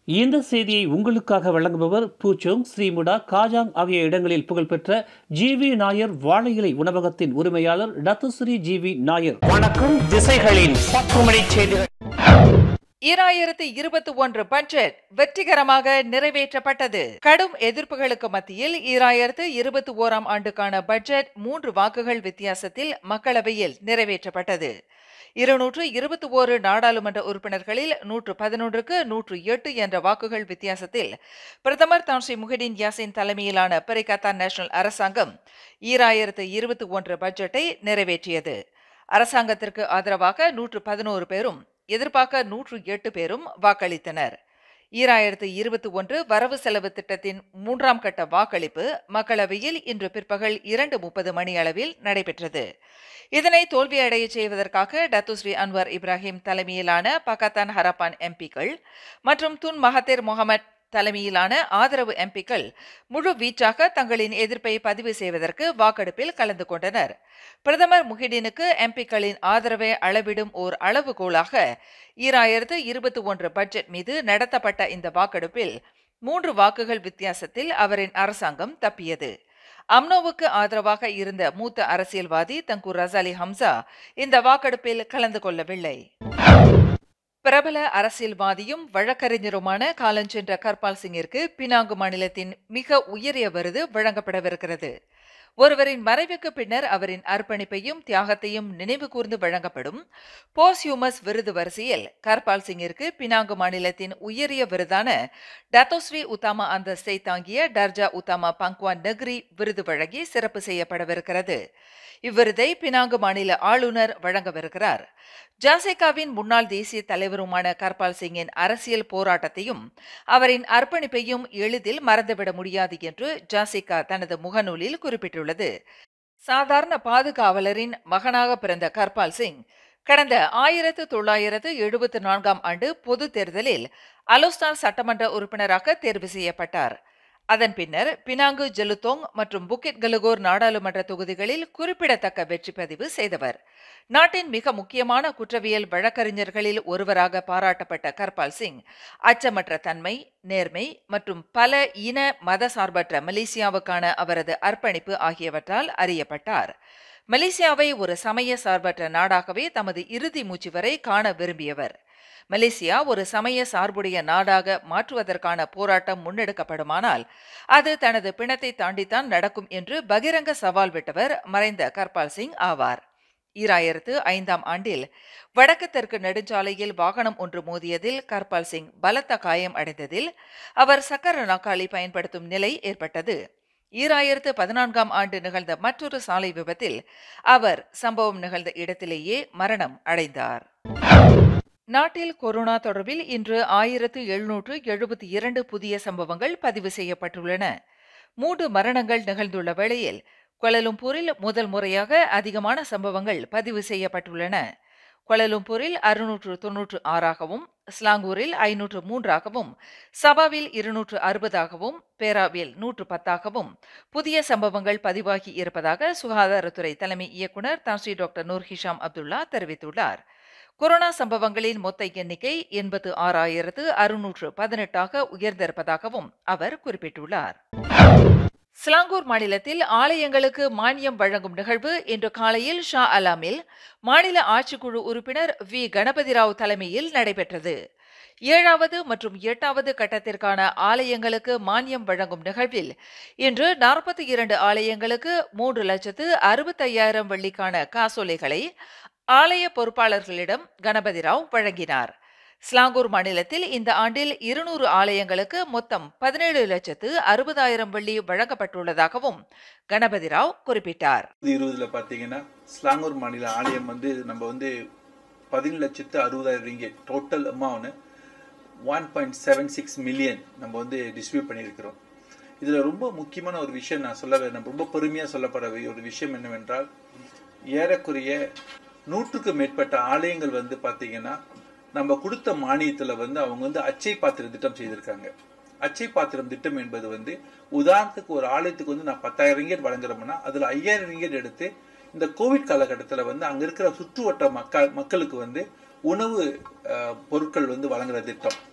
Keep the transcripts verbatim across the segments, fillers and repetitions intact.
இந்த செய்தியை உங்களுக்காக வழங்குபவர் பூச்சோங், ஸ்ரீமுடா, காஜாங் ஆகிய இடங்களில் புகழ்பெற்ற ஜி வி நாயர் வாழை இலை உணவகத்தின் உரிமையாளர் டத்துஸ்ரீ ஜி வி நாயர். வணக்கம். திசைகளின் பத்து மணி செய்திகள். ஈராயிரத்து இருபத்தி ஒன்று பட்ஜெட் வெற்றிகரமாக நிறைவேற்றப்பட்டது. கடும் எதிர்ப்புகளுக்கு மத்தியில் ஈராயிரத்து இருபத்தி ஓராம் ஆண்டுக்கான பட்ஜெட் மூன்று வாக்குகள் வித்தியாசத்தில் மக்களவையில் நிறைவேற்றப்பட்டது. இருநூற்று இருபத்தி ஓரு நாடாளுமன்ற உறுப்பினர்களில் நூற்று பதினொன்றுக்கு நூற்று எட்டு என்ற வாக்குகள் வித்தியாசத்தில் பிரதமர் தான் ஸ்ரீ முஹிடின் யாசின் தலைமையிலான பெரிகத்தான் நேஷனல் அரசாங்கம் ஈராயிரத்து இருபத்தி ஒன்று பட்ஜெட்டை நிறைவேற்றியது. அரசாங்கத்திற்கு ஆதரவாக நூற்று பதினோரு பேரும் எதிர்பார்க்க நூற்று எட்டு பேரும் வாக்களித்தனர். ஈராயிரத்து இருபத்தி ஒன்று வரவு செலவு திட்டத்தின் மூன்றாம் கட்ட வாக்களிப்பு மக்களவையில் இன்று பிற்பகல் இரண்டு முப்பது மணி அளவில் நடைபெற்றது. இதனை தோல்வியடைய செய்வதற்காக டத்துஸ்ரீ அன்வர் இப்ராஹிம் தலைமையிலான பகத்தான் ஹரப்பான் எம்பிக்கள் மற்றும் துன் மஹதிர் முகமது தலைமையிலான ஆதரவு எம்பிக்கள் முழு வீச்சாக தங்களின் எதிர்ப்பை பதிவு செய்வதற்கு வாக்கெடுப்பில் கலந்து கொண்டனர். பிரதமர் முஹிடினுக்கு எம்பிக்களின் ஆதரவை அளவிடும் ஓர் அளவுகோலாக ஈராயிரத்து இருபத்தி ஒன்று பட்ஜெட் மீது நடத்தப்பட்ட இந்த வாக்கெடுப்பில் மூன்று வாக்குகள் வித்தியாசத்தில் அவரின் அரசாங்கம் தப்பியது. அம்னோவுக்கு ஆதரவாக இருந்த மூத்த அரசியல்வாதி தங்கு ரசாலி ஹம்சா இந்த வாக்கெடுப்பில் கலந்து கொள்ளவில்லை. பிரபல அரசியல்வாதியும் வழக்கறிஞருமான காலஞ்சென்ற கர்பால் சிங்கிற்கு பினாங்கு மாநிலத்தின் மிக உயரிய விருது வழங்கப்படவிருக்கிறது. ஒருவரின் மறைவுக்கு பின்னர் அவரின் அர்ப்பணிப்பையும் தியாகத்தையும் நினைவு கூர்ந்து வழங்கப்படும் போஸ்யூமஸ் விருது வரிசையில் கர்பால் சிங்கிற்கு பினாங்கு மாநிலத்தின் உயரிய விருதான டத்தோஸ்ரீ உத்தாமா அந்தஸ்தை தாங்கிய டர்ஜா உத்தாமா பங்க்வான் நெக்ரி விருது வழங்கி சிறப்பு செய்யப்படவிருக்கிறது. இவ்விருதை பினாங்கு மாநில ஆளுநர் வழங்கவிருக்கிறார். ஜாசேகாவின் முன்னாள் தேசிய தலைவருமான கர்பால் சிங்கின் அரசியல் போராட்டத்தையும் அவரின் அர்ப்பணிப்பையும் எளிதில் மறந்துவிட முடியாது என்று ஜாசேகா தனது முகநூலில் குறிப்பிட்டுள்ளது. சாதாரண பாதுகாவலரின் மகனாக பிறந்த கர்பால் சிங் கடந்த ஆயிரத்து தொள்ளாயிரத்து எழுபத்தி நான்காம் ஆண்டு பொது தேர்தலில் அலோஸ்தான் சட்டமன்ற உறுப்பினராக தேர்வு செய்யப்பட்டார். அதன் பின்னர் பினாங்கு, ஜெலுத்தோங் மற்றும் புக்கிட் கலுகோர் நாடாளுமன்ற தொகுதிகளில் குறிப்பிடத்தக்க வெற்றி பதிவு செய்தவர். நாட்டின் மிக முக்கியமான குற்றவியல் வழக்கறிஞர்களில் ஒருவராக பாராட்டப்பட்ட கர்பால் சிங் அச்சமற்ற தன்மை, நேர்மை மற்றும் பல இன மத சார்பற்ற மலேசியாவுக்கான அவரது அர்ப்பணிப்பு ஆகியவற்றால் அறியப்பட்டார். மலேசியாவை ஒரு சமய சார்பற்ற நாடாகவே தமது இறுதி மூச்சு வரை காண விரும்பியவர். மலேசியா ஒரு சமய சார்புடைய நாடாக மாற்றுவதற்கான போராட்டம் முன்னெடுக்கப்படுமானால் அது தனது பிணத்தை தாண்டித்தான் நடக்கும் என்று பகிரங்க சவால் விட்டவர் மறைந்த கர்பால் சிங் ஆவார். ஈராயிரத்து ஐந்தாம் ஆண்டில் வடக்கு தெற்கு நெடுஞ்சாலையில் வாகனம் ஒன்று மோதியதில் கர்பால் சிங் பலத்த காயம் அடைந்ததில் அவர் சக்கர நாற்காலி பயன்படுத்தும் நிலை ஏற்பட்டது. ஈராயிரத்து பதினான்காம் ஆண்டு நிகழ்ந்த மற்றொரு சாலை விபத்தில் அவர் சம்பவம் நிகழ்ந்த இடத்திலேயே மரணம் அடைந்தார். நாட்டில் கொரோனா தொடர்பில் இன்று ஆயிரத்து எழுநூற்று எழுபத்தி இரண்டு புதிய சம்பவங்கள் பதிவு செய்யப்பட்டுள்ளன. மூன்று மரணங்கள் நிகழ்ந்துள்ள வேளையில் கோலாலம்பூரில் முதல் முறையாக அதிகமான சம்பவங்கள் பதிவு செய்யப்பட்டுள்ளன. கோலாலம்பூரில் அறுநூற்று தொன்னூற்று ஆறாகவும், ஸ்லாங்கூரில் ஐநூற்று மூன்றாகவும், சபாவில் இருநூற்று அறுபதாகவும், பேராவில் நூற்று பத்தாகவும் புதிய சம்பவங்கள் பதிவாகி இருப்பதாக சுகாதாரத்துறை தலைமை இயக்குநர் Tan Sri doctor Noor Hisham Abdullah தெரிவித்துள்ளார். கொரோனா சம்பவங்களின் மொத்த எண்ணிக்கை எண்பத்து ஆறாயிரத்து அறுநூற்று பதினெட்டாக உயர்ந்திருப்பதாகவும் அவர் குறிப்பிட்டுள்ளார். ஸ்லாங்கூர் மாநிலத்தில் ஆலயங்களுக்கு மானியம் வழங்கும் நிகழ்வு இன்று காலையில் ஷா அலாமில் மாநில ஆட்சிக்குழு உறுப்பினர் வி கணபதி ராவ் தலைமையில் நடைபெற்றது. ஏழாவது மற்றும் எட்டாவது கட்டத்திற்கான ஆலயங்களுக்கு மானியம் வழங்கும் நிகழ்வில் இன்று நாற்பத்தி இரண்டு ஆலயங்களுக்கு மூன்று லட்சத்து அறுபத்தையாயிரம் வெள்ளிக்கான காசோலைகளை ஆலய பொறுப்பாளர்களிடம் கணபதி ராவ் வழங்கினார். ஸ்லாங்கூர் மாநிலத்தில் இந்த ஆண்டில் இருநூறு ஆலயங்களுக்கு மொத்தம் பதினேழு லட்சத்து அறுபதாயிரம் வெள்ளி வழங்கப்பட்டுள்ளதாகவும் கணபதி ராவ் குறிப்பிட்டார். இருபதுல பாத்தீங்கன்னா ஸ்லாங்கூர் மாநில ஆலயம் வந்து நம்ம வந்து பதினேழு லட்சத்து அறுபதாயிரம் ringgit total amount one point seven six million நம்ம வந்து டிஸ்ட்ரிபியூட் பண்ணியிருக்கிறோம். இதுல ரொம்ப முக்கியமான ஒரு விஷயம் நான் சொல்ல நம்ம ரொம்ப பெருமையா சொல்லப்படுற ஒரு விஷயம் என்னவென்றால், ஏறக்குறைய நூற்றுக்கு மேற்பட்ட ஆலயங்கள் வந்து பாத்தீங்கன்னா நம்ம கொடுத்த மானியத்துல வந்து அவங்க வந்து அச்சை பாத்திரம் திட்டம் செய்திருக்காங்க. அச்சை பாத்திரம் திட்டம் என்பது வந்து உதாரணத்துக்கு ஒரு ஆலயத்துக்கு வந்து நான் பத்தாயிரம் ரிங்கெட் வழங்குறோம்னா அதுல ஐயாயிரம் ரிங்கெட் எடுத்து இந்த கோவிட் காலகட்டத்தில் வந்து அங்க இருக்கிற சுற்றுவட்ட மக்கள் மக்களுக்கு வந்து உணவு பொருட்கள் வந்து வழங்குற திட்டம்.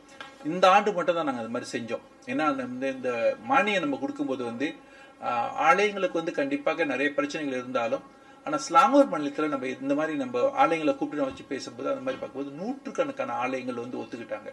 இந்த ஆண்டு மட்டும் தான் நாங்கள் அது மாதிரி செஞ்சோம். ஏன்னா இந்த இந்த மானியம் நம்ம கொடுக்கும்போது வந்து ஆலயங்களுக்கு வந்து கண்டிப்பாக நிறைய பிரச்சனைகள் இருந்தாலும், ஆனால் ஸ்லாங்கூர் மாநிலத்தில் நம்ம இந்த மாதிரி நம்ம ஆலயங்களை கூப்பிட்டு வச்சு பேசும்போது அந்த மாதிரி பார்க்கும்போது நூற்றுக்கணக்கான ஆலயங்கள் வந்து ஒத்துக்கிட்டாங்க.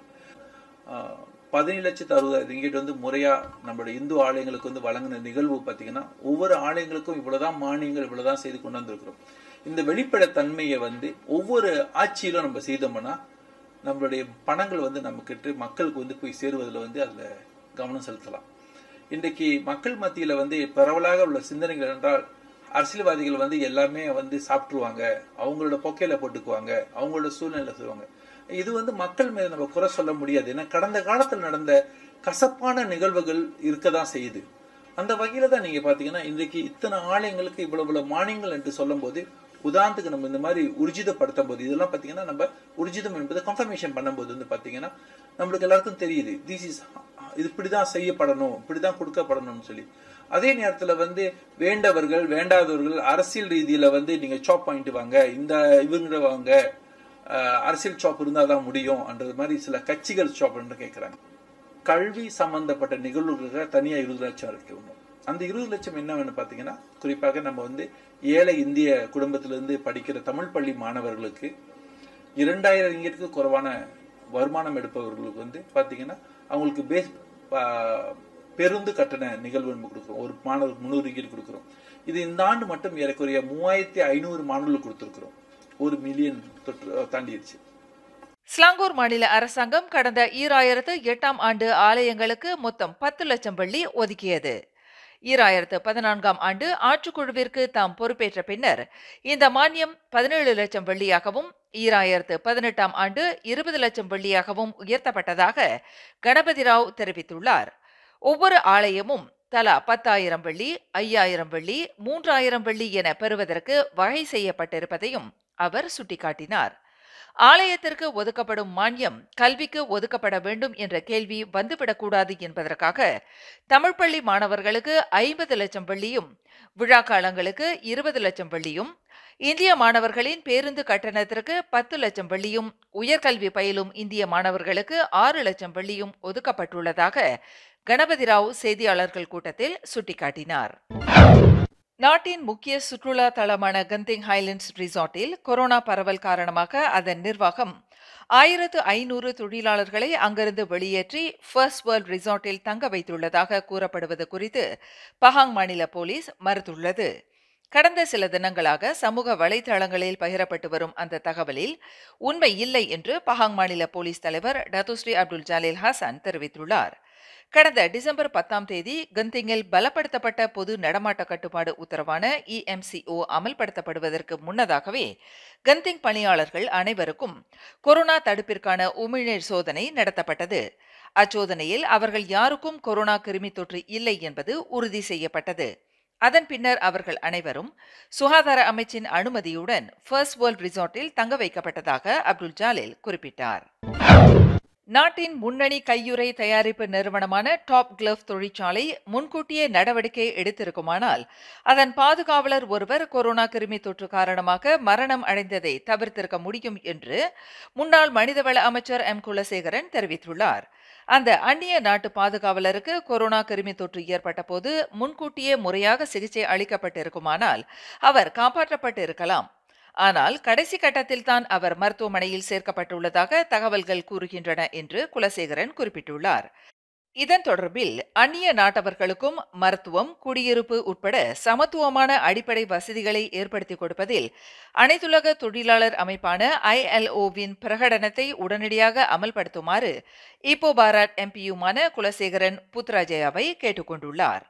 பதினேழு லட்சத்து அறுபதாயிரம் ரிங்கெட் வந்து முறையா நம்மளுடைய இந்து ஆலயங்களுக்கு வந்து வழங்கின நிகழ்வு பார்த்தீங்கன்னா, ஒவ்வொரு ஆலயங்களுக்கும் இவ்வளவுதான் மானியங்கள் இவ்வளவுதான் செய்து கொண்டு வந்திருக்கிறோம். இந்த வெளிப்படைத்தன்மையை வந்து ஒவ்வொரு ஆட்சியிலும் நம்ம செய்தோம்னா நம்மளுடைய பணங்கள் வந்து நமக்கிட்டு மக்களுக்கு வந்து போய் சேருவதில் வந்து அதில் கவனம் செலுத்தலாம். இன்றைக்கு மக்கள் மத்தியில் வந்து பரவலாக உள்ள சிந்தனைகள் என்றால், அரசியல்வாதிகள் வந்து எல்லாமே வந்து சாப்பிட்டுருவாங்க, அவங்களோட பொக்கையில போட்டுக்குவாங்க, அவங்களோட சூழ்நிலை செய்வாங்க. இது வந்து மக்கள் மீது நம்ம குறை சொல்ல முடியாது. ஏன்னா கடந்த காலத்தில் நடந்த கசப்பான நிகழ்வுகள் இருக்கதான் செய்யுது. அந்த வகையில தான் நீங்க பாத்தீங்கன்னா இன்றைக்கு இத்தனை ஆலயங்களுக்கு இவ்வளவு இவ்வளவு மானியங்கள் என்று சொல்லும் போது, உதாரணத்துக்கு நம்ம இந்த மாதிரி உறுதிதப்படுத்தும் போது, இதெல்லாம் பாத்தீங்கன்னா நம்ம உறுதிதம் என்பது கன்ஃபர்மேஷன் பண்ணும்போது வந்து பாத்தீங்கன்னா நம்மளுக்கு எல்லாருக்கும் தெரியுது, திஸ் இஸ் இது இப்படிதான் செய்யப்படணும், இப்படிதான் கொடுக்கப்படணும்னு சொல்லி. அதே நேரத்துல வந்து வேண்டவர்கள் வேண்டாதவர்கள் அரசியல் ரீதியில வந்து நீங்க சாப் பாயிண்ட் வாங்க, இந்த இவங்க வாங்க, அரசியல் சாப் இருந்தாதான் முடியும் என்றது மாதிரி சில கட்சிகள் சாப் என்று கேட்கிறாங்க. கல்வி சம்பந்தப்பட்ட நிகழ்வுகளுக்கு தனியா இருபது லட்சம் இருக்கணும். அந்த இருபது லட்சம் என்னவென்னு பாத்தீங்கன்னா, குறிப்பாக நம்ம வந்து ஏழை இந்திய குடும்பத்திலிருந்து படிக்கிற தமிழ் பள்ளி மாணவர்களுக்கு இரண்டாயிரம் ரிங்கெட்டுக்கு குறைவான வருமானம் எடுப்பவர்களுக்கு வந்து பாத்தீங்கன்னா அவங்களுக்கு பேஸ் பேருந்து கட்டண நிகழ்வு நம்ம கொடுக்குறோம். ஒரு மாணவருக்கு முன்னூறு ரிங்கெட் கொடுக்குறோம். இது இந்த ஆண்டு மட்டும் ஏறக்குறைய மூவாயிரத்தி ஐநூறு மாணவர்களுக்கு கொடுத்துருக்கிறோம். ஒரு மில்லியன் தொற்று தாண்டிடுச்சு. ஸ்லாங்கூர் மாநில அரசாங்கம் கடந்த ஈராயிரத்து எட்டாம் ஆண்டு ஆலயங்களுக்கு மொத்தம் பத்து லட்சம் வெள்ளி ஒதுக்கியது. ஈராயிரத்து பதினான்காம் ஆண்டு ஆட்சிக்குழுவிற்கு தாம் பொறுப்பேற்ற பின்னர் இந்த மானியம் பதினேழு லட்சம் வெள்ளியாகவும், ஈராயிரத்து பதினெட்டாம் ஆண்டு இருபது லட்சம் வெள்ளியாகவும் உயர்த்தப்பட்டதாக கணபதி ராவ் தெரிவித்துள்ளார். ஒவ்வொரு ஆலயமும் தலா பத்தாயிரம் வெள்ளி, ஐயாயிரம் வெள்ளி, மூன்றாயிரம் வெள்ளி என பெறுவதற்கு வகை செய்யப்பட்டிருப்பதையும் அவர் சுட்டிக்காட்டினார். ஆலயத்திற்கு ஒதுக்கப்படும் மானியம் கல்விக்கு ஒதுக்கப்பட வேண்டும் என்ற கேள்வி வந்துவிடக்கூடாது என்பதற்காக தமிழ் பள்ளி மாணவர்களுக்கு ஐம்பது லட்சம் வெள்ளியும், விழா காலங்களுக்கு இருபது லட்சம் வெள்ளியும், இந்திய மாணவர்களின் பேருந்து கட்டணத்திற்கு பத்து லட்சம் வெள்ளியும், உயர்கல்வி பயிலும் இந்திய மாணவர்களுக்கு ஆறு லட்சம் வெள்ளியும் ஒதுக்கப்பட்டுள்ளதாக கணபதி ராவ் செய்தியாளர்கள் கூட்டத்தில் சுட்டிக்காட்டினார். நாட்டின் முக்கிய சுற்றுலா தளமான கந்திங் ஹைலண்ட்ஸ் ரிசார்ட்டில் கொரோனா பரவல் காரணமாக அதன் நிர்வாகம் ஆயிரத்து ஐநூறு தொழிலாளர்களை அங்கிருந்து வெளியேற்றி ஃபர்ஸ்ட் வேர்ல்ட் ரிசார்ட்டில் தங்க வைத்துள்ளதாக கூறப்படுவது குறித்து பஹாங் மாநில போலீஸ் மறுத்துள்ளது. கடந்த சில தினங்களாக சமூக வலைதளங்களில் பகிரப்பட்டு வரும் அந்த தகவலில் உண்மை இல்லை என்று பஹாங் மாநில போலீஸ் தலைவர் டத்துஸ்ரீ அப்துல் ஜலீல் ஹசன் தெரிவித்துள்ளார். கடந்த டிசம்பர் பத்தாம் தேதி கந்திங்கில் பலப்படுத்தப்பட்ட பொது நடமாட்ட கட்டுப்பாடு உத்தரவான இ எம் சி ஓ அமல்படுத்தப்படுவதற்கு முன்னதாகவே கந்திங் பணியாளர்கள் அனைவருக்கும் கொரோனா தடுப்பிற்கான உமிழ்நீர் சோதனை நடத்தப்பட்டது. அச்சோதனையில் அவர்கள் யாருக்கும் கொரோனா கிருமி தொற்று இல்லை என்பது உறுதி செய்யப்பட்டது. அதன் பின்னர் அவர்கள் அனைவரும் சுகாதார அமைச்சின் அனுமதியுடன் ஃபர்ஸ்ட் வேர்ல்ட் ரிசார்ட்டில் தங்க வைக்கப்பட்டதாக அப்துல் ஜலீல் குறிப்பிட்டார். நாட்டின் முன்னணி கையுறை தயாரிப்பு நிறுவனமான டாப் கிளவ் தொழிற்சாலை முன்கூட்டியே நடவடிக்கை எடுத்திருக்குமானால் அதன் பாதுகாவலர் ஒருவர் கொரோனா கிருமி தொற்று காரணமாக மரணம் அடைந்ததை தவிர்த்திருக்க முடியும் என்று முன்னாள் மனிதவள அமைச்சர் எம் குலசேகரன் தெரிவித்துள்ளார். அந்த அந்நிய நாட்டு பாதுகாவலருக்கு கொரோனா கிருமி தொற்று ஏற்பட்ட போது முன்கூட்டியே முறையாக சிகிச்சை அளிக்கப்பட்டிருக்குமானால் அவர் காப்பாற்றப்பட்டு இருக்கலாம். ஆனால் கடைசி கட்டத்தில் தான் அவர் மருத்துவமனையில் சேர்க்கப்பட்டுள்ளதாக தகவல்கள் கூறுகின்றன என்று குலசேகரன் குறிப்பிட்டுள்ளார். இதன் தொடர்பில் அந்நிய நாட்டவர்களுக்கும் மருத்துவம், குடியிருப்பு உட்பட சமத்துவமான அடிப்படை வசதிகளை ஏற்படுத்திக் கொடுப்பதில் அனைத்துலக தொழிலாளர் அமைப்பான ஐ எல் ஓவின் பிரகடனத்தை உடனடியாக அமல்படுத்துமாறு இப்போ பாராட் எம்பியுமான குலசேகரன் புத்ராஜயாவை கேட்டுக்கொண்டுள்ளார்.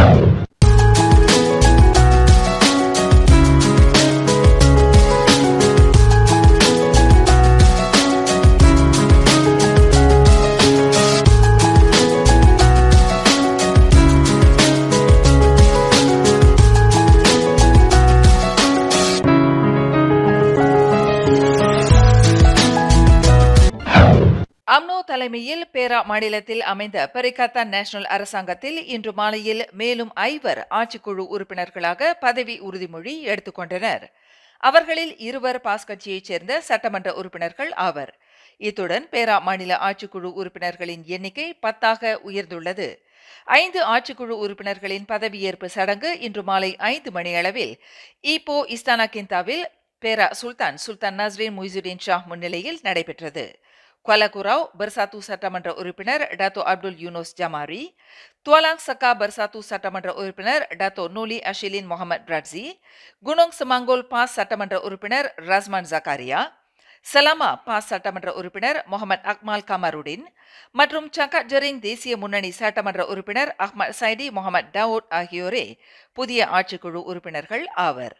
அம்னோ தலைமையில் பேரா மாநிலத்தில் அமைந்த பெரிகாத்தான் நேஷனல் அரசாங்கத்தில் இன்று மாலையில் மேலும் ஐவர் ஆட்சிக்குழு உறுப்பினர்களாக பதவி உறுதிமொழி எடுத்துக்கொண்டனர். அவர்களில் இருவர் பாஸ் கட்சியைச் சேர்ந்த சட்டமன்ற உறுப்பினர்கள் ஆவர். இத்துடன் பேரா மாநில ஆட்சிக்குழு உறுப்பினர்களின் எண்ணிக்கை பத்தாக உயர்ந்துள்ளது. ஐந்து ஆட்சிக்குழு உறுப்பினர்களின் பதவியேற்பு சடங்கு இன்று மாலை ஐந்து மணியளவில் ஈப்போ இஸ்தானா கிந்தாவில் பேரா சுல்தான் சுல்தான் நஸ்ரீன் முய்சுதீன் ஷா முன்னிலையில் நடைபெற்றது. குவாலகுராவ் பெர்சாத்து சட்டமன்ற உறுப்பினர் Dato Abdul Yunos Jamari, Tualang Sekah Bersatu சட்டமன்ற உறுப்பினர் Dato Nolee Ashilin Mohammed Radzi, Gunung Semanggol PAS சட்டமன்ற உறுப்பினர் ரஸ்மான் ஜக்காரியா, சலாமா பாஸ் சட்டமன்ற உறுப்பினர் முகமது அக்மால் கமருடின் மற்றும் சங்கட் ஜரிங் தேசிய முன்னணி சட்டமன்ற உறுப்பினர் அஹ்மத் சைடி முகமது தாவூத் ஆகியோரே புதிய ஆட்சிக்குழு உறுப்பினர்கள் ஆவர்.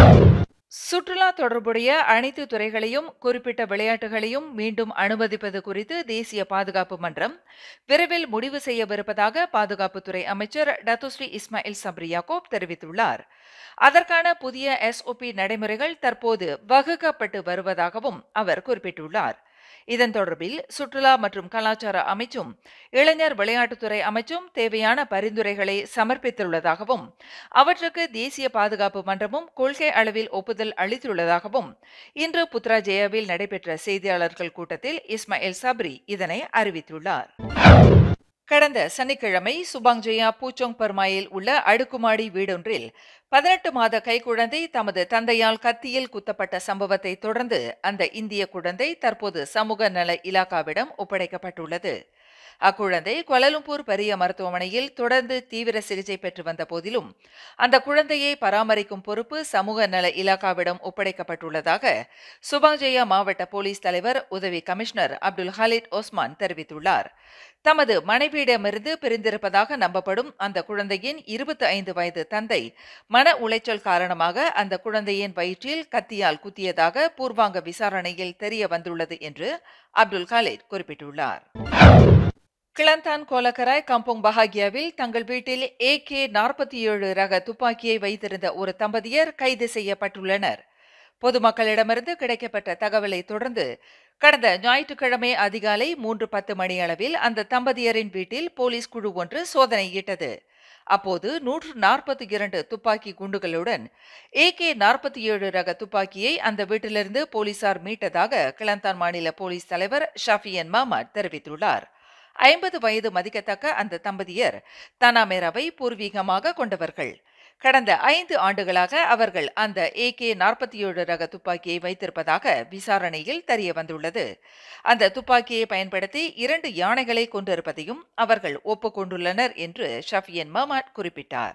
சுற்றுலா தொடர்புடைய அனைத்து துறைகளையும் குறிப்பிட்ட விளையாட்டுகளையும் மீண்டும் அனுமதிப்பது குறித்து தேசிய பாதுகாப்பு மன்றம் விரைவில் முடிவு செய்யவிருப்பதாக பாதுகாப்புத்துறை அமைச்சர் டத்துஸ்ரீ இஸ்மாயில் சப்ரி யாக்கூப் தெரிவித்துள்ளார். அதற்கான புதிய எஸ்ஓபி நடைமுறைகள் தற்போது வகுக்கப்பட்டு வருவதாகவும் அவர் குறிப்பிட்டுள்ளார். இதன் தொடர்பில் சுற்றுலா மற்றும் கலாச்சார அமைச்சும் இளைஞர் விளையாட்டுத்துறை அமைச்சும் தேவையான பரிந்துரைகளை சமர்ப்பித்துள்ளதாகவும் அவற்றுக்கு தேசிய பாதுகாப்பு மன்றமும் கொள்கை அளவில் ஒப்புதல் அளித்துள்ளதாகவும் இன்று புத்ராஜெயாவில் நடைபெற்ற செய்தியாளர்கள் கூட்டத்தில் இஸ்மாயில் சப்ரி இதனை அறிவித்துள்ளார். கடந்த சனிக்கிழமை சுபாங்ஜயா பூச்சோங் பர்மாயில் உள்ள அடுக்குமாடி வீடொன்றில் பதினெட்டு மாத கைக்குழந்தை தமது தந்தையால் கத்தியில் குத்தப்பட்ட சம்பவத்தை தொடர்ந்து அந்த இந்திய குழந்தை தற்போது சமூக நல இலாகாவிடம் ஒப்படைக்கப்பட்டுள்ளது. அக்குழந்தை குவாலலும்பூர் பெரிய மருத்துவமனையில் தொடர்ந்து தீவிர சிகிச்சை பெற்று வந்த போதிலும் அந்த குழந்தையை பராமரிக்கும் பொறுப்பு சமூக நல இலாகாவிடம் ஒப்படைக்கப்பட்டுள்ளதாக சுபாங்ஜயா மாவட்ட போலீஸ் தலைவர் உதவி கமிஷனர் அப்துல் ஹாலிட் ஓஸ்மான் தெரிவித்துள்ளார். தமது மனைவியிடமிருந்து பிரிந்திருப்பதாக நம்பப்படும் அந்த குழந்தையின் இருபத்தி ஐந்து வயது தந்தை மன உளைச்சல் காரணமாக அந்த குழந்தையின் வயிற்றில் கத்தியால் குத்தியதாக பூர்வாங்க விசாரணையில் தெரிய வந்துள்ளது என்று அப்துல் ஹாலிட் குறிப்பிட்டுள்ளார். கிளந்தான் கோலக்கராய் கம்போங் பஹாகியாவில் தங்கள் வீட்டில் ஏ கே நாற்பத்தி ஏழு ரக துப்பாக்கியை வைத்திருந்த ஒரு தம்பதியர் கைது செய்யப்பட்டுள்ளனர். பொதுமக்களிடமிருந்து கிடைக்கப்பட்ட தகவலை தொடர்ந்து கடந்த ஞாயிற்றுக்கிழமை அதிகாலை மூன்று பத்து மணியளவில் அந்த தம்பதியரின் வீட்டில் போலீஸ் குழு ஒன்று சோதனையிட்டது. அப்போது நூற்று நாற்பத்தி இரண்டு துப்பாக்கி குண்டுகளுடன் ஏ கே நாற்பத்தி ஏழு ரக துப்பாக்கியை அந்த வீட்டிலிருந்து போலீசார் மீட்டதாக கிளந்தான் மாநில போலீஸ் தலைவர் ஷாஃபியன் மாமட் தெரிவித்துள்ளார். ஐம்பது வயது மதிக்கத்தக்க அந்த தம்பதியர் தனாமேராவை பூர்வீகமாக கொண்டவர்கள். கடந்த ஐந்து ஆண்டுகளாக அவர்கள் அந்த ஏ கே நாற்பத்தி ஏழு ரக துப்பாக்கியை வைத்திருப்பதாக விசாரணையில் தெரிய வந்துள்ளது. அந்த துப்பாக்கியை பயன்படுத்தி இரண்டு யானைகளை கொண்டிருப்பதையும் அவர்கள் ஒப்புக்கொண்டுள்ளனர் என்று ஷாஃபியன் மாமட் குறிப்பிட்டார்.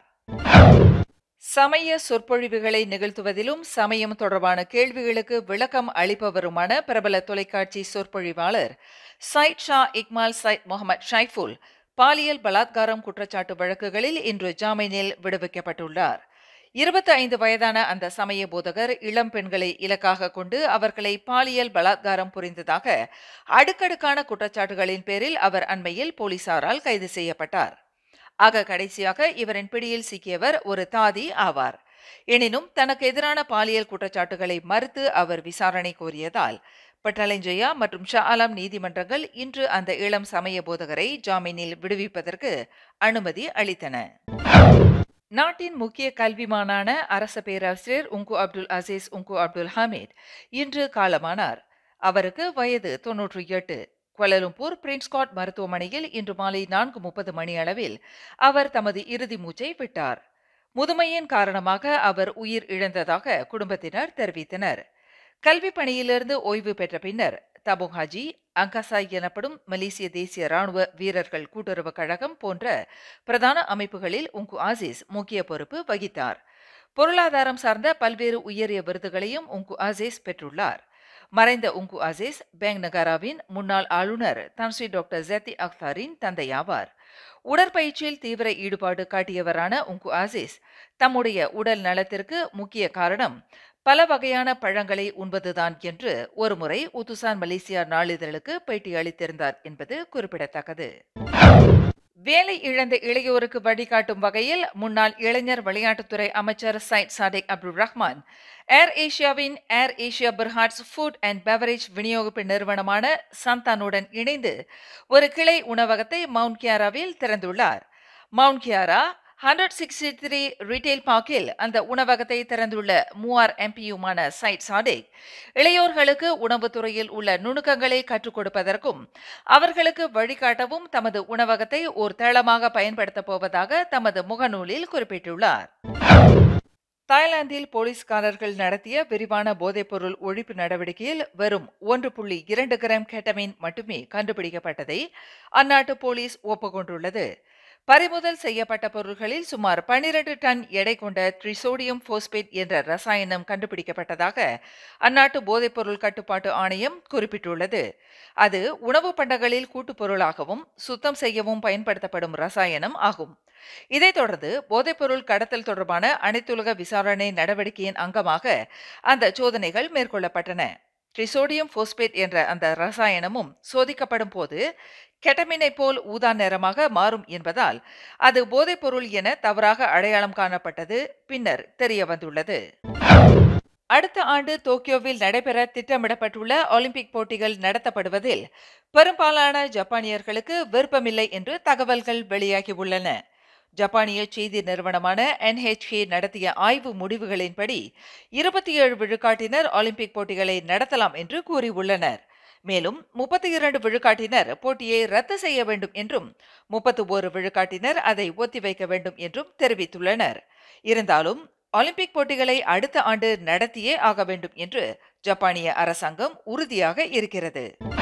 சமய சொற்பொழிவுகளை நிகழ்த்துவதிலும் சமயம் தொடர்பான கேள்விகளுக்கு விளக்கம் அளிப்பவருமான பிரபல தொலைக்காட்சி சொற்பொழிவாளர் Syed Shah Ikmal Syed Mohammad Shaiful பாலியல் பலாத்காரம் குற்றச்சாட்டு வழக்குகளில் இன்று ஜாமீனில் விடுவிக்கப்பட்டுள்ளார். இருபத்தி ஐந்து வயதான அந்த சமய போதகர் இளம் பெண்களை இலக்காக கொண்டு அவர்களை பாலியல் பலாத்காரம் புரிந்ததாக அடுக்கடுக்கான குற்றச்சாட்டுகளின் பேரில் அவர் அண்மையில் போலீசாரால் கைது செய்யப்பட்டார். ஆக கடைசியாக இவரின் பிடியில் சிக்கியவர் ஒரு தாதி ஆவார். எனினும் தனக்கு எதிரான பாலியல் குற்றச்சாட்டுகளை மறுத்து அவர் விசாரணை கோரியதால் பட்டாலஞ்சயா மற்றும் ஷா ஆலம் நீதிமன்றங்கள் இன்று அந்த இளம் சமய போதகரை ஜாமீனில் விடுவிப்பதற்கு அனுமதி அளித்தன. நாட்டின் முக்கிய கல்விமானான அரச பேராசிரியர் உங்கு அப்துல் அசீஸ் உங்கு அப்துல் ஹமீத் இன்று காலமானார். அவருக்கு வயது தொன்னூற்றி எட்டு. குவாலலும்பூர் பிரின்ஸ்காட் மருத்துவமனையில் இன்று மாலை நான்கு முப்பது மணி அளவில் அவர் தமது இறுதி மூச்சை விட்டார். முதுமையின் காரணமாக அவர் உயிர் இழந்ததாக குடும்பத்தினர் தெரிவித்தனர். கல்வி பணியிலிருந்து ஓய்வு பெற்ற பின்னர் தபோங் ஹாஜி, அங்காசாய் எனப்படும் மலேசிய தேசிய ராணுவ வீரர்கள் கூட்டுறவு கழகம் போன்ற பிரதான அமைப்புகளில் உங்கு ஆசிஸ் முக்கிய பொறுப்பு வகித்தார். பொருளாதாரம் சார்ந்த பல்வேறு உயரிய விருதுகளையும் உங்கு ஆசிஸ் பெற்றுள்ளார். மறைந்த உங்கு அசீஸ் பேங் நகாராவின் முன்னாள் ஆளுநர் தன்ஸ்ரீ டாக்டர் ஜெத்தி அக்தாரின் தந்தையாவார். உடற்பயிற்சியில் தீவிர ஈடுபாடு காட்டியவரான உங்கு அசீஸ் தம்முடைய உடல் நலத்திற்கு முக்கிய காரணம் பல வகையான பழங்களை உண்பதுதான் என்று ஒருமுறை உத்துசான் மலேசியா நாளிதழுக்கு பேட்டி அளித்திருந்தார் என்பது குறிப்பிடத்தக்கது. வேலை இழந்த இளையோருக்கு வழிகாட்டும் வகையில் முன்னாள் இளைஞர் விளையாட்டுத்துறை அமைச்சர் Syed Saddiq Abdul Rahman Air ஏஷியாவின் Air Asia Berhad's food and beverage விநியோகிப்பு நிறுவனமான சந்தானுடன் இணைந்து ஒரு கிளை உணவகத்தை மவுண்ட் கியாராவில் திறந்துள்ளார். Mount Kiara hundred sixty three retail பார்க்கில் அந்த உணவகத்தை திறந்துள்ள மூஆர் எம்பியுமான சைட் சாடிக் இளையோர்களுக்கு உணவுத்துறையில் உள்ள நுணுக்கங்களை கற்றுக் கொடுப்பதற்கும் அவர்களுக்கு வழிகாட்டவும் தமது உணவகத்தை ஒரு தளமாக பயன்படுத்தப் போவதாக தமது முகநூலில் குறிப்பிட்டுள்ளார். தாய்லாந்தில் போலீஸ்காரர்கள் நடத்திய விரிவான போதைப்பொருள் ஒழிப்பு நடவடிக்கையில் வெறும் ஒன்று புள்ளி இரண்டு கிராம் கெட்டமின் மட்டுமே கண்டுபிடிக்கப்பட்டதை அந்நாட்டு போலீஸ் ஒப்புக்கொண்டுள்ளது. பறிமுதல் செய்யப்பட்ட பொருட்களில் சுமார் பன்னிரண்டு டன் எடை கொண்ட ட்ரிசோடியம் போஸ்பேட் என்ற ரசாயனம் கண்டுபிடிக்கப்பட்டதாக அந்நாட்டு போதைப்பொருள் கட்டுப்பாட்டு ஆணையம் குறிப்பிட்டுள்ளது. அது உணவு பண்டங்களில் கூட்டுப்பொருளாகவும் சுத்தம் செய்யவும் பயன்படுத்தப்படும் ரசாயனம் ஆகும். இதைத் தொடர்ந்து போதைப்பொருள் கடத்தல் தொடர்பான அனைத்துலக விசாரணை நடவடிக்கையின் அங்கமாக அந்த சோதனைகள் மேற்கொள்ளப்பட்டன. ட்ரிசோடியம் போஸ்பேட் என்ற அந்த ரசாயனமும் சோதிக்கப்படும் போது கெட்டமினை போல் ஊதா நிறமாக மாறும் என்பதால் அது போதைப்பொருள் என தவறாக அடையாளம் காணப்பட்டது பின்னர் தெரிய வந்துள்ளது. அடுத்த ஆண்டு டோக்கியோவில் நடைபெற திட்டமிடப்பட்டுள்ள ஒலிம்பிக் போட்டிகள் நடத்தப்படுவதில் பெரும்பாலான ஜப்பானியர்களுக்கு விருப்பமில்லை என்று தகவல்கள் வெளியாகியுள்ளன. ஜப்பானிய செய்தி நிறுவனமான என்ஹெச்கே நடத்திய ஆய்வு முடிவுகளின்படி இருபத்தி ஏழு விழுக்காட்டினர் ஒலிம்பிக் போட்டிகளை நடத்தலாம் என்று கூறியுள்ளனர். மேலும் முப்பத்தி இரண்டு விழுக்காட்டினர் போட்டியை ரத்து செய்ய வேண்டும் என்றும் முப்பத்தி ஒரு விழுக்காட்டினர் அதை ஒத்திவைக்க வேண்டும் என்றும் தெரிவித்துள்ளனர். இருந்தாலும் ஒலிம்பிக் போட்டிகளை அடுத்த ஆண்டு நடத்தியே ஆக வேண்டும் என்று ஜப்பானிய அரசாங்கம் உறுதியாக இருக்கிறது.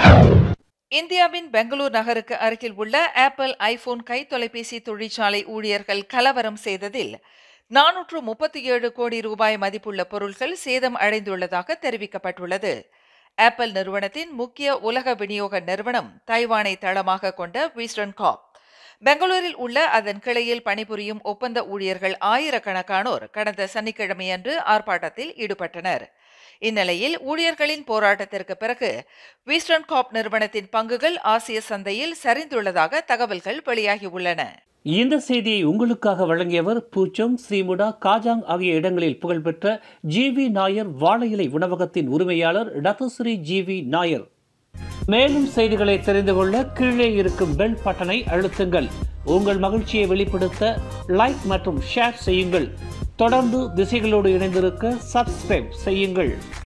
இந்தியாவின் பெங்களூர் நகருக்கு அருகில் உள்ள ஆப்பிள் ஐபோன் கை தொலைபேசி தொழிற்சாலை ஊழியர்கள் கலவரம் செய்ததில் நானூற்று முப்பத்தி ஏழு கோடி ரூபாய் மதிப்புள்ள பொருட்கள் சேதம் அடைந்துள்ளதாக தெரிவிக்கப்பட்டுள்ளது. ஆப்பிள் நிறுவனத்தின் முக்கிய உலக விநியோக நிறுவனம் தைவானை தளமாக கொண்ட வீஸ்டர்ன் காப். பெங்களூரில் உள்ள அதன் கிளையில் பணிபுரியும் ஒப்பந்த ஊழியர்கள் ஆயிரக்கணக்கானோர் கடந்த சனிக்கிழமையன்று ஆர்ப்பாட்டத்தில் ஈடுபட்டனர். இந்நிலையில் ஊழியர்களின் போராட்டத்திற்கு பிறகு வீஸ்டர்ன் காப் நிறுவனத்தின் பங்குகள் ஆசிய சந்தையில் சரிந்துள்ளதாக தகவல்கள் வெளியாகியுள்ளன. இந்த செய்தியை உங்களுக்காக வழங்கியவர் பூச்சோங், ஸ்ரீமுடா, காஜாங் ஆகிய இடங்களில் புகழ்பெற்ற ஜிவி நாயர் வாழை இலை உணவகத்தின் உரிமையாளர் டத்துஸ்ரீ ஜிவி நாயர். மேலும் செய்திகளை தெரிந்து கொள்ள கீழே இருக்கும் பெல் பட்டனை அழுத்துங்கள். உங்கள் மகிழ்ச்சியை வெளிப்படுத்த லைக் மற்றும் ஷேர் செய்யுங்கள். தொடர்ந்து திசைகளோடு இணைந்திருக்க சப்ஸ்கிரைப் செய்யுங்கள்.